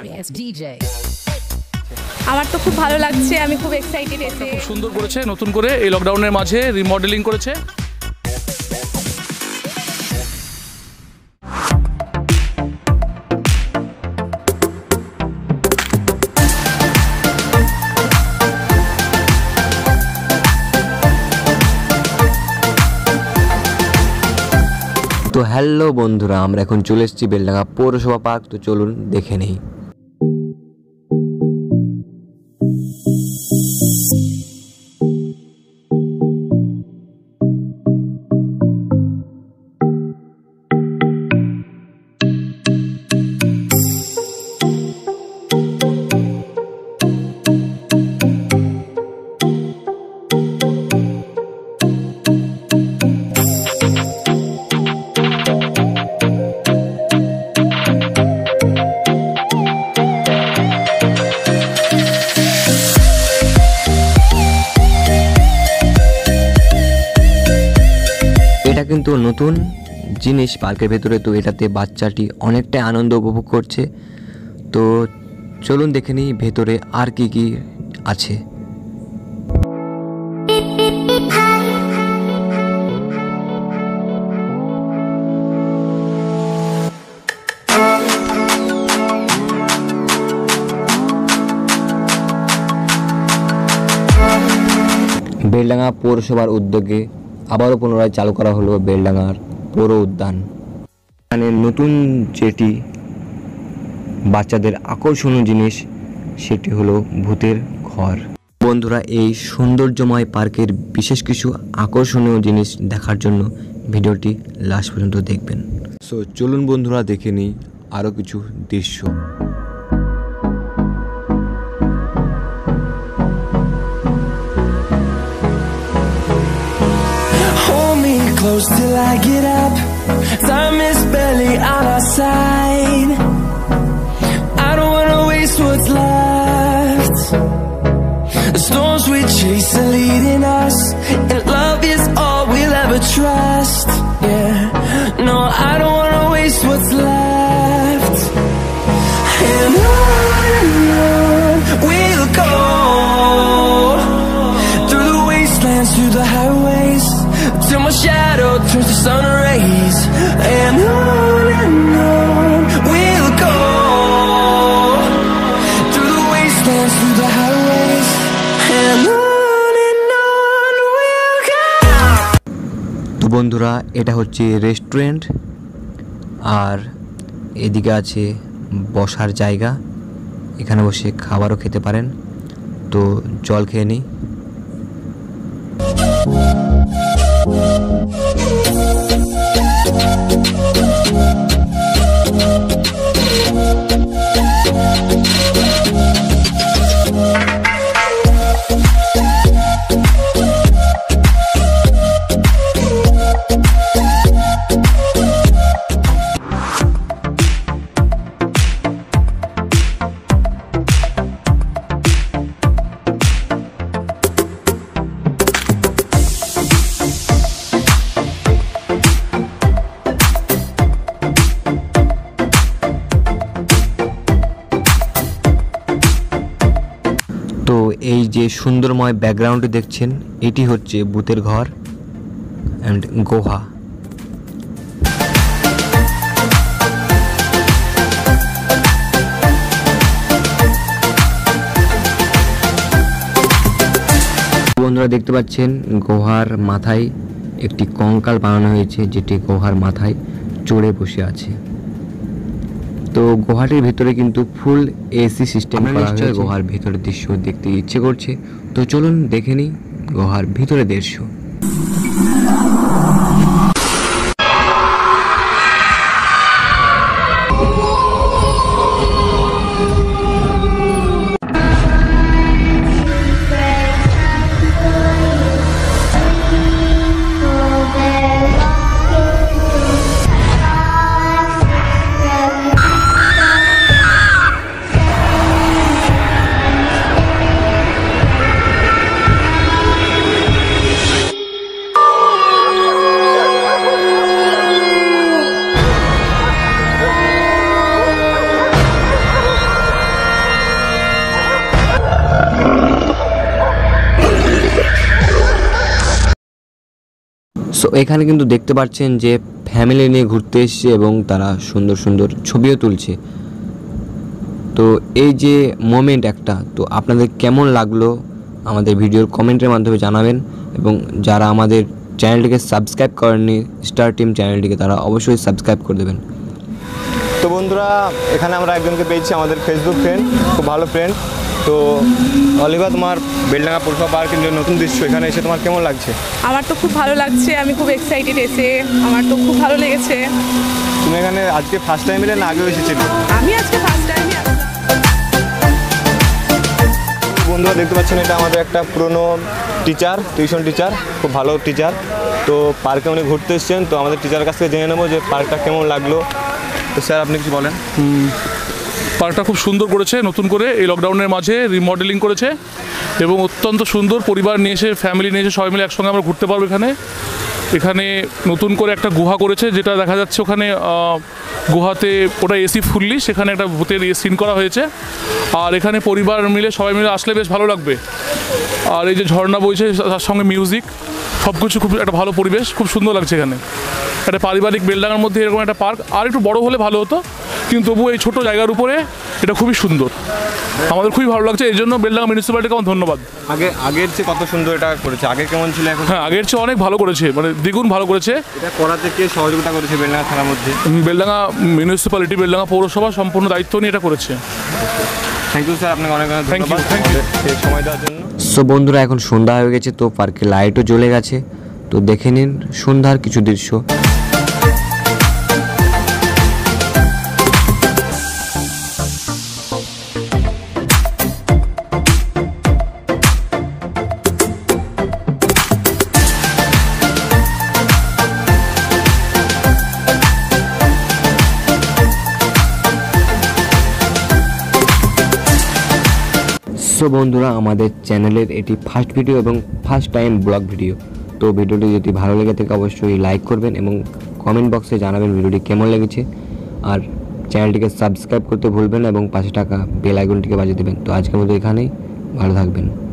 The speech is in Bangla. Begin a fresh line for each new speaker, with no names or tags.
আমার তো খুব ভালো লাগছে, আমি খুব এক্সাইটেড। এসে
খুব সুন্দর করেছে, নতুন করে এই লকডাউনের মাঝে রিমডেলিং করেছে।
তো হ্যালো বন্ধুরা, আমরা এখন চলে এসেছি বেলডাঙ্গা পৌরসভা পার্ক। তো চলুন দেখে নেই। এটা কিন্তু নতুন জিনিস পার্কের ভেতরে, তো এটাতে বাচ্চাটি অনেকটাই আনন্দ উপভোগ করছে। তো চলুন দেখে নিই ভেতরে আর কি কি আছে। বেলডাঙ্গা পৌরসভার উদ্যোগে আবারও পুনরায় চালু করা হলো বেলডাঙ্গার পৌর উদ্যান। এখানে নতুন যেটি বাচ্চাদের আকর্ষণীয় জিনিস সেটি হলো ভূতের ঘর। বন্ধুরা, এই সৌন্দর্যময় পার্কের বিশেষ কিছু আকর্ষণীয় জিনিস দেখার জন্য ভিডিওটি লাস্ট পর্যন্ত দেখবেন। সো চলুন বন্ধুরা দেখে নিই আরও কিছু দৃশ্য।
Close till I get up. Time is barely on our side. I don't wanna waste what's left. The storms we chase are leading us, and love is all we'll ever trust. Yeah, no, I don't wanna waste what's left. And on we'll go, through the wastelands, through the highways, till my shadow turns to sun rays. And on we'll go, through the wastelands, through the highways, and on we'll go.
তো বন্ধুরা, এটা হচ্ছে রেস্টুরেন্ট, আর এদিকে আছে বসার জায়গা, এখানে বসে খাবারও খেতে পারেন। তো জল খেয়ে নিই। তো এই যে সুন্দরময় ব্যাকগ্রাউন্ডে দেখছেন, এটি হচ্ছে ভূতের ঘর অ্যান্ড গুহা। বন্ধুরা দেখতে পাচ্ছেন গুহার মাথায় একটি কঙ্কাল বানানো হয়েছে, যেটি গুহার মাথায় চড়ে বসে আছে। তো গুহাটির ভিতরে কিন্তু ফুল এসি সিস্টেম করা হয়েছে। গুহার ভিতরের দৃশ্য দেখতে ইচ্ছে করছে, তো চলুন দেখে নিই গুহার ভিতরে দৃশ্য। সো এখানে কিন্তু দেখতে পাচ্ছেন যে ফ্যামিলি নিয়ে ঘুরতে এসছে এবং তারা সুন্দর সুন্দর ছবিও তুলছে। তো এই যে মোমেন্ট একটা, তো আপনাদের কেমন লাগলো আমাদের ভিডিওর কমেন্টের মাধ্যমে জানাবেন, এবং যারা আমাদের চ্যানেলটিকে সাবস্ক্রাইব করেননি স্টার টিম চ্যানেলটিকে, তারা অবশ্যই সাবস্ক্রাইব করে দেবেন।
তো বন্ধুরা, এখানে আমরা একজনকে পেয়েছি, আমাদের ফেসবুক ফ্রেন্ড, খুব ভালো ফ্রেন্ড। তো অলিভা, তোমার বেলডাঙ্গা পৌরসভা পার্কের যে নতুন দৃশ্য, এখানে এসে তোমার কেমন লাগছে?
আমার তো খুব ভালো লাগছে, আমি খুব এক্সাইটেড এসে, আমার তো খুব ভালো লেগেছে।
তুমি এখানে আজকে ফার্স্ট টাইম এলে না আগেও এসেছিলে?
আমি আজকে ফার্স্ট টাইমে আসলাম।
বন্ধুরা দেখতে পাচ্ছেন, এটা আমাদের একটা পুরনো টিচার, টিউশন টিচার, খুব ভালো টিচার। তো পার্কে উনি ঘুরতে এসেছেন, তো আমাদের টিচারের কাছ থেকে জেনে নেবো যে পার্কটা কেমন লাগলো। তো স্যার, আপনি কিছু বলেন।
পার্কটা খুব সুন্দর করেছে, নতুন করে এই লকডাউনের মাঝে রিমডেলিং করেছে এবং অত্যন্ত সুন্দর। পরিবার নিয়ে এসে, ফ্যামিলি নিয়ে এসে সবাই মিলে একসঙ্গে আমরা ঘুরতে পারবো। এখানে নতুন করে একটা গুহা করেছে, যেটা দেখা যাচ্ছে ওখানে গুহাতে ওটা এসি ফুললি, সেখানে একটা ভূতের সিন করা হয়েছে। আর এখানে পরিবার মিলে সবাই মিলে আসলে বেশ ভালো লাগবে। আর এই যে ঝর্ণা বইছে, তার সঙ্গে মিউজিক, সব কিছু খুব একটা ভালো পরিবেশ, খুব সুন্দর লাগছে। এখানে একটা পারিবারিক বেলডাঙ্গার মধ্যে এরকম একটা পার্ক আর একটু বড় হলে ভালো হতো, কিন্তু তবুও এই ছোটো জায়গার উপরে এটা খুবই সুন্দর, আমাদের খুবই ভালো লাগছে। এই জন্য বেলডাঙ্গা মিউনিসিপ্যালিটিকে আমার ধন্যবাদ।
আগের চেয়ে কত সুন্দর এটা করেছে, আগে কেমন ছিল এখন?
হ্যাঁ, আগের চেয়ে অনেক ভালো করেছে, মানে দ্বিগুণ ভালো করেছে।
এটা করাতে কে সহযোগিতা করেছে বেলডাঙ্গা থানার মধ্যে?
বেলডাঙ্গা মিউনিসিপ্যালিটি, বেলডাঙ্গা পৌরসভা সম্পূর্ণ দায়িত্ব নিয়ে এটা করেছে।
থ্যাংক ইউ স্যার, আপনাকে অনেক অনেক
Thank you,
ধন্যবাদ
thank you.
আমাদের সময় দেওয়ার জন্য।
সো বন্ধুরা, এখন সন্ধ্যা হয়ে গেছে, তো পার্কে লাইটও জ্বলে গেছে। তো দেখে নিন সন্ধ্যার কিছু দৃশ্য। সো বন্ধুরা, আমাদের চ্যানেলের এটি ফার্স্ট ভিডিও এবং ফার্স্ট টাইম ব্লগ ভিডিও। তো ভিডিওটি যদি ভালো লেগে থাকে অবশ্যই লাইক করবেন এবং কমেন্ট বক্সে জানাবেন ভিডিওটি কেমন লেগেছে। আর চ্যানেলটিকে সাবস্ক্রাইব করতে ভুলবেন এবং পাশে থাকা বেল আইকনটিকে বাজিয়ে দেবেন। তো আজকের মতো এখানেই, ভালো থাকবেন।